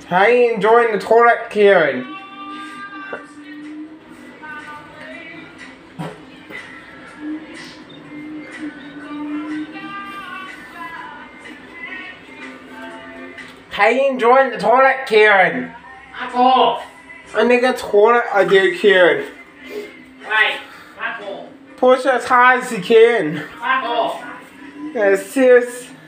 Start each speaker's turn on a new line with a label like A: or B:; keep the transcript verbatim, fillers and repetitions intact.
A: How you enjoying the toilet, Kieran? How you enjoying the toilet, Kieran?
B: Fuck off!
A: I think the toilet I do, Kieran.
B: Right, fuck off.
A: Push as hard as you can.
B: Fuck off.
A: Yeah, serious.